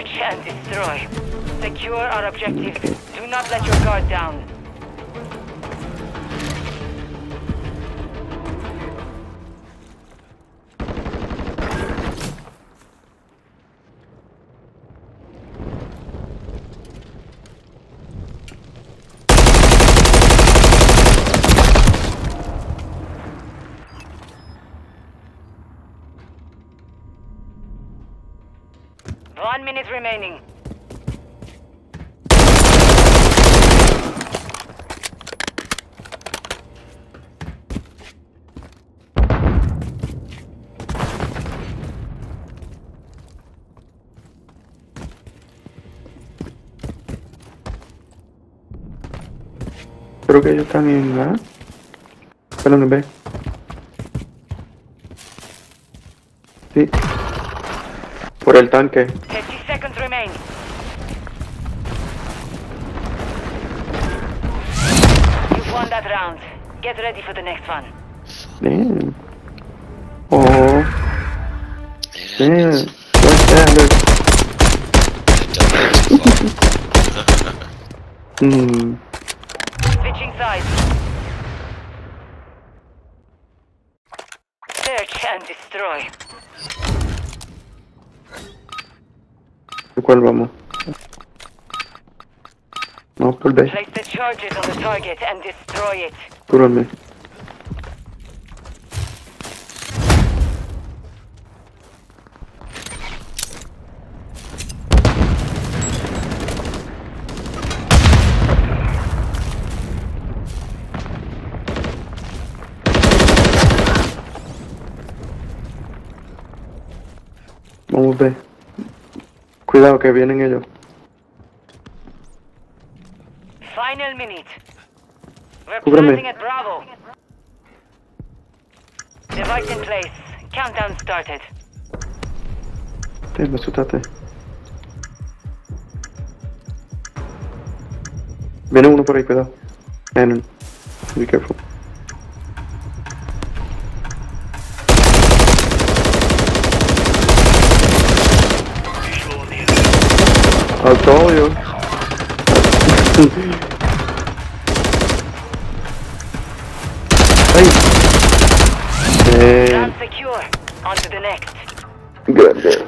Search and destroy. Secure our objective. Do not let your guard down. One minute remaining. Creo que ellos están en A. Perdón, en B. Sí. Por el tanque. 30 seconds remain. You've won that round. Get ready for the next one. Damn. Oh. Damn. What's that? Switching sides. Search and destroy. ¿De cuál vamos? Vamos por B. Place the charges on the target and destroy it. Cúrame. Vamos B. Cuidado que vienen ellos. Final minute. We're Cúbreme. planting at Bravo. Device in place. Countdown started. Me asustaste. Viene uno por ahí, cuidado. Cannon. Be careful. I told you. Hey. Ground secure. On to the next. Good there.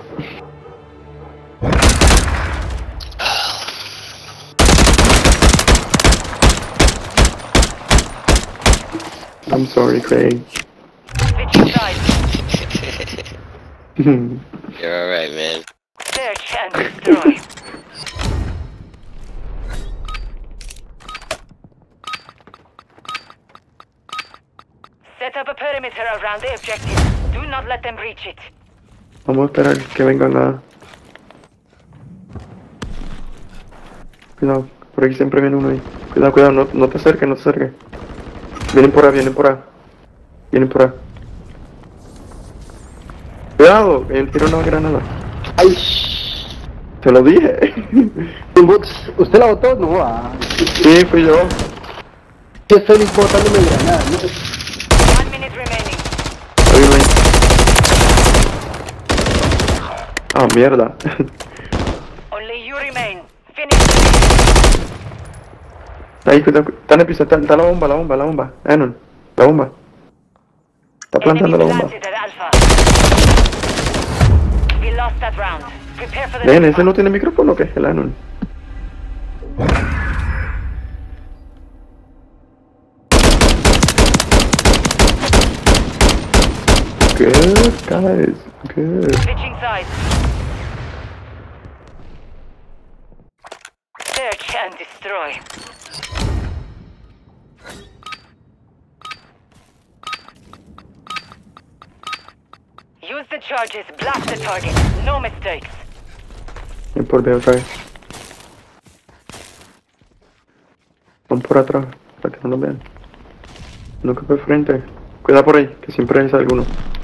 I'm sorry, Craig. Switching sides. You're alright, man. Search and destroy. Set up a perimeter around the objective. Do not let them reach it. Vamos a esperar que vengan a... Cuidado, por aquí siempre viene uno ahí. Cuidado, cuidado, no te acerques, no te acerques. Vienen por A, vienen por A. Vienen por A. Cuidado, él tiró una granada. ¡Ay! Te lo dije. ¿Usted la botó? No, Sí, fui yo. que estoy botándome granadas, ¿no? 1 minute remaining. Ahí ven. Ah, mierda. Only you remain. Finish. Ahí, cuidado, está en el piso, está la bomba. Anon, la bomba. Está plantando la Enemy bomba. planted at Alpha. We lost that round. Prepare for the Ven, next ese one. no tiene micrófono, ¿qué? El Anon. Good, guys. Good. Switching sides. Search and destroy. Use the charges. Blast the target. No mistakes. Ven por B otra vez. Van por atrás, para que no nos vean. No que por frente. Cuidado por ahí, que siempre hay alguno.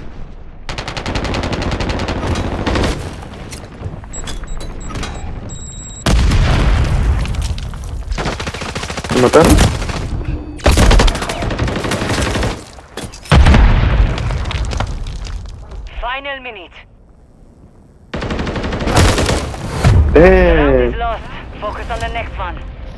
¿Me mataron? Final minute. Round is lost. Focus on the next one.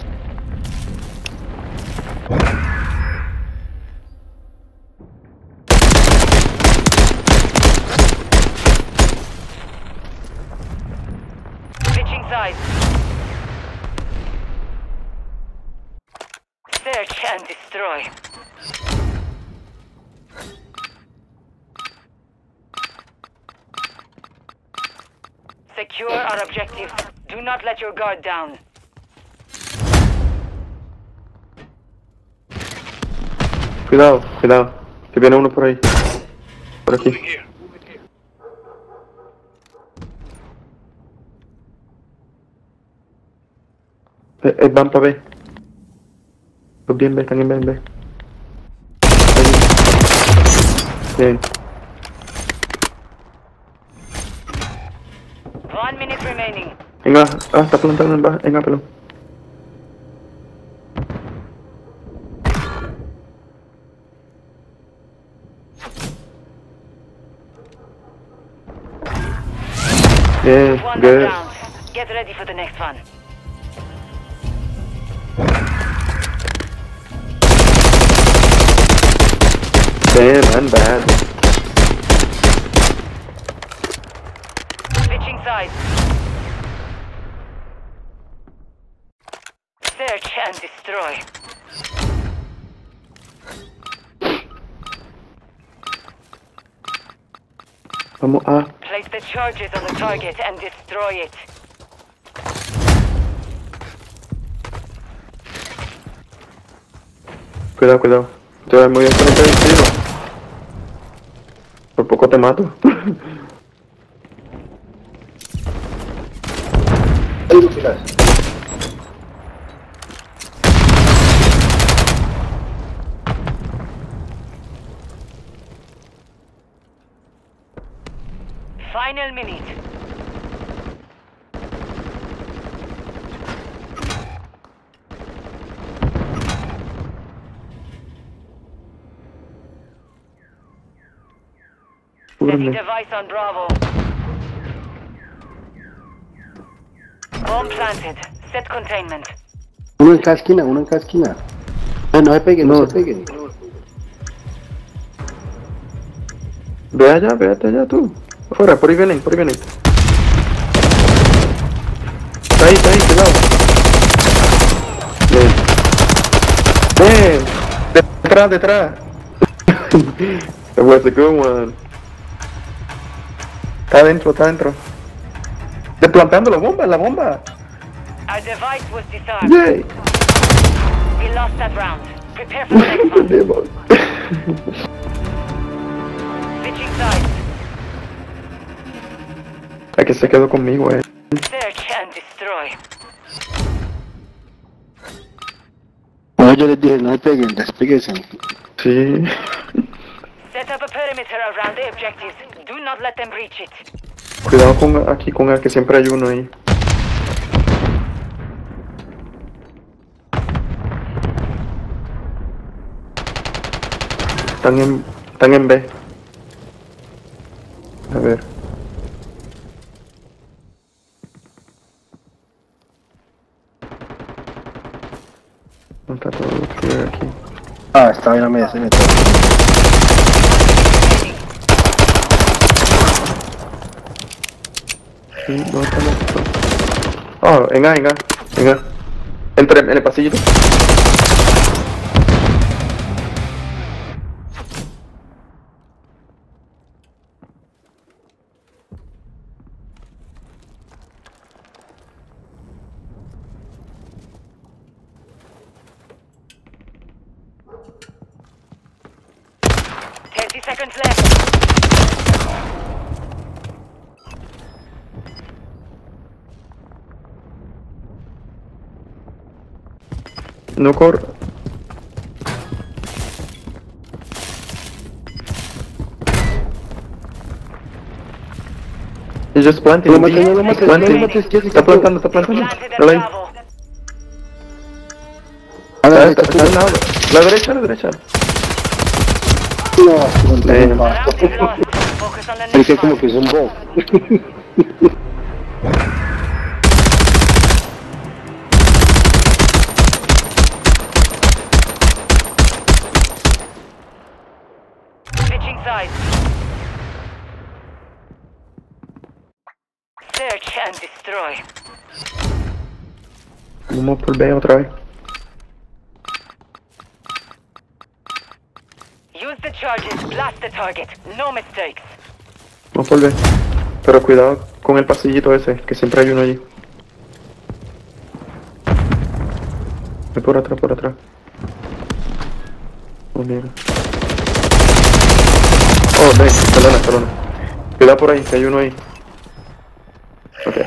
Switching sides. Search and destroy. Secure our objectives. Do not let your guard down. Cuidado, cuidado. Que viene uno por ahí. Por aquí. Van para B. Los bien B, están en B, en B. Bien. 1 minute remaining. Venga, está plantando en A, pelón. Bien, One good. round. Get ready for the next one. Damn, I'm bad. Switching sides. Search and destroy. Vamos A. Place the charges on the target and destroy it. Cuidado, cuidado. Te voy muy bien con el tiro. Por poco te mato. Ahí lo tiras. Final minute. Setting Cúbreme. device on Bravo. Bomb planted. Set containment. Uno en cada esquina, uno en cada esquina. No se peguen, no No. se peguen. Ve allá, véate allá tú. Afuera, por ahí vienen, por ahí vienen. Está ahí, cuidado. Bien. Bien. Detrás, detrás. That was a good one. Está adentro, está adentro. Desplantando la bomba. Our device was disarmed. Yay. We lost that round. Prepare for the next one. Demos. Switching sides. Aquí se quedó conmigo, Search and destroy. No, yo les dije, no se peguen, despéguense. Sí. Set up a perimeter around the objectives. Do not let them reach it. Cuidado con aquí con el que siempre hay uno ahí. Están en B. A ver. No está todo clear aquí. Ah, está bien, me se metió. Sí, no está muerto. Oh, en A. Entre en el pasillito. Seconds left. No corre. He's just planting. No lo mates, no lo He's mates, planting. no lo mates, Jessica, Está plantando, está plantando. Planted at Dale ahí. Bravo. A la Está derecha, al lado. La derecha. no, no, The round is lost. Focus on the Porque next como one. que es un bot. sides. Search and destroy. Vamos por B otra vez. Use the charges, blast the target. No mistakes. Vamos por B. Pero cuidado con el pasillito ese, que siempre hay uno allí. Ve por atrás, por atrás. Oh, mira. Oh, ven, escalona, escalona. Cuidado por ahí, que hay uno ahí. Ok.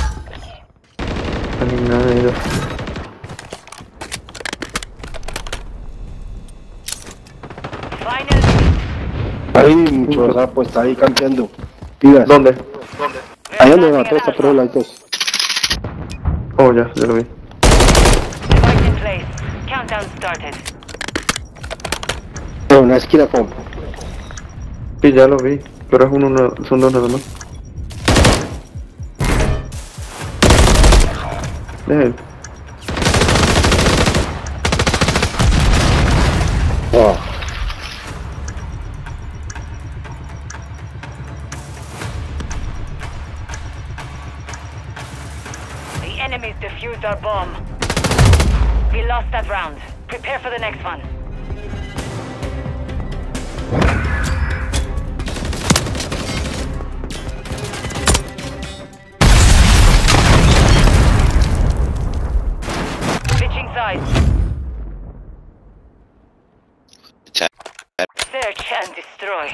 No hay nada de ellos. Final. Ahí, mucho sapo está ahí campeando. Pilas. ¿Dónde? Ahí donde va, todo está por los lados. Oh, ya lo vi. Device in place. Countdown started. No, una esquina con. Sí, ya lo vi. Pero es uno, son dos nada más. Dejen. Oh. The enemies defused our bomb. We lost that round. Prepare for the next one. Switching sides. Search and destroy.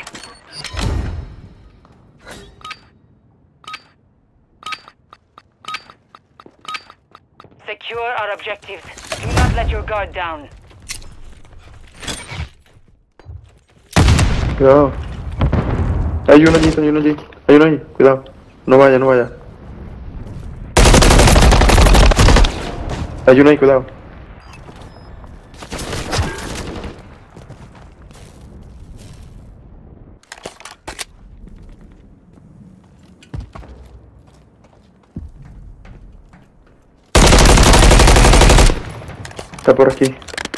Secure our objectives. Do not let your guard down. Cuidado. Hay uno allí, hay uno allí. Hay uno ahí, cuidado. No vaya, no vaya. Hay uno ahí, cuidado. Está por aquí.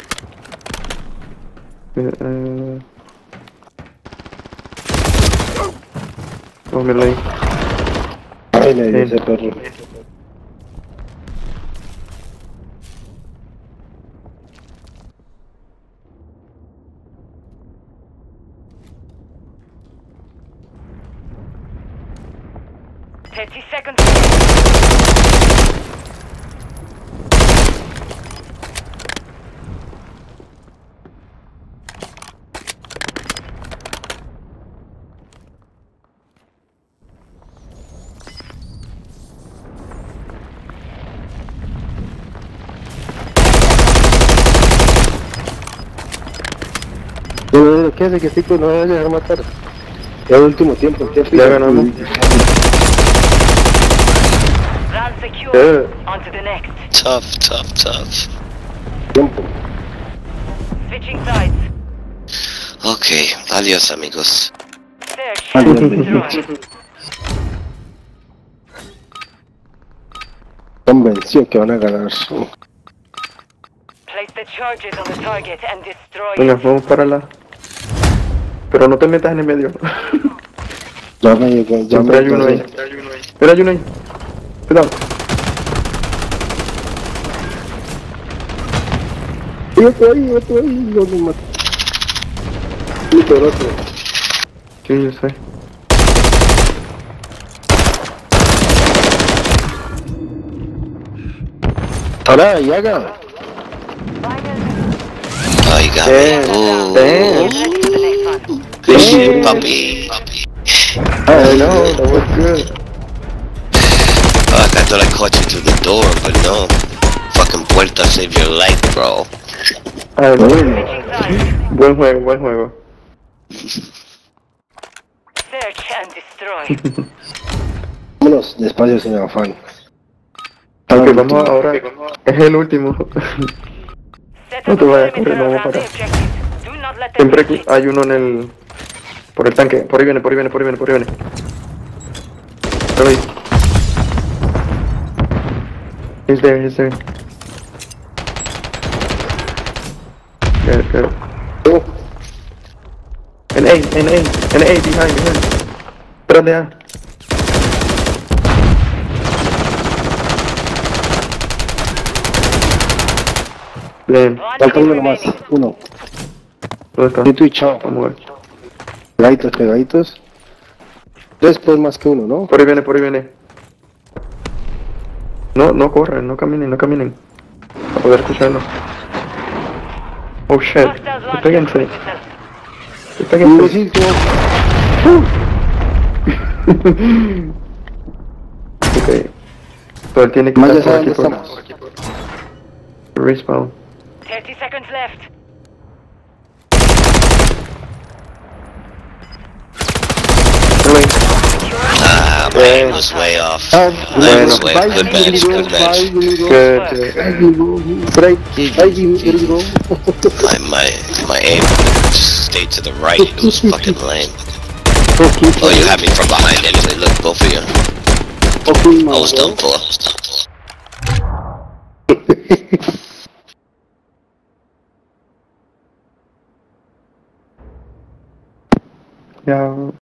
Oh, mira ahí. Ahí le dio ese perro. Thirty seconds. Bueno, ¿qué hace que Tico no vaya a llegar a matar? Ya el último tiempo, Ya ganamos. Round secure. Yeah. On to the next. Tough. Tiempo. Switching sides. Ok, adiós amigos. Search and destroy. Convenció que van a ganar. Place the charges on the target and destroy Venga, it. vamos para la. Pero no te metas en el medio. Ya me llegó, ya Siempre hay me uno ahí. Mira, hay uno ahí. Cuidado. Yo estoy ahí, yo me mato. Y por otro. Sí, yo sé. Ahora, y haga. Oígame. Ready for the next one. Shit, papi. I know, that was good. Oh, I thought I caught you through the door, but no. Fucking puerta save your life, bro. I know. Switching sides. Buen juego, buen juego. Search and destroy. Vámonos despacio sin afán. Ok, vamos ahora. Es el último. Set No up te a vayas a perimeter correr, no vamos around para the acá. objectives. Do not let them Siempre reach it. hay uno en el. Por el tanque. Por ahí viene, por ahí viene, por ahí viene, por ahí viene. Pero ahí. He's there, he's there. Good. En A, behind. Tras de A. Bien, One Falta team uno nomás. remaining. Uno. ¿dónde está? Y tú y chao. Vamos a ver. Pegaditos. Después más que uno, ¿no? Por ahí viene. No corran, no caminen. A poder escucharlo. Oh shit. Hostiles launching Péguense. cruise missiles. Sí, Ok. Pero él tiene que Más ya estar saben por dónde aquí. estamos. Respawn. 30 seconds left. Ah, my aim was way off. Ah, My aim was bueno. way off. Good match, good match. Good. Straight. There you go. My aim just stayed to the right. It was fucking lame. Okay, Oh, you had me from behind anyway. Look, both of you. okay, I was done for. Ya.